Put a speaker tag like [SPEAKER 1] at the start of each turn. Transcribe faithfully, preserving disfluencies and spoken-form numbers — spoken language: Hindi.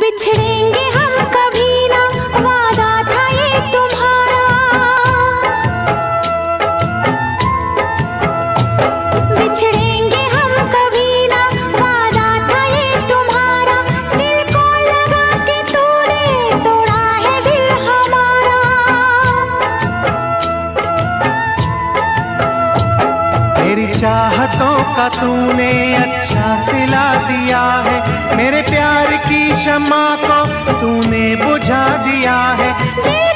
[SPEAKER 1] बिछड़ेंगे हम कभी ना, वादा था ये तुम्हारा। बिछड़ेंगे हम कभी ना, वादा था ये तुम्हारा। दिल को लगा के तूने तोड़ा है दिल हमारा।
[SPEAKER 2] मेरी चाहतों का तूने अच्छा सिला दिया है, मेरे प्यार की शम्मा को तूने बुझा दिया है।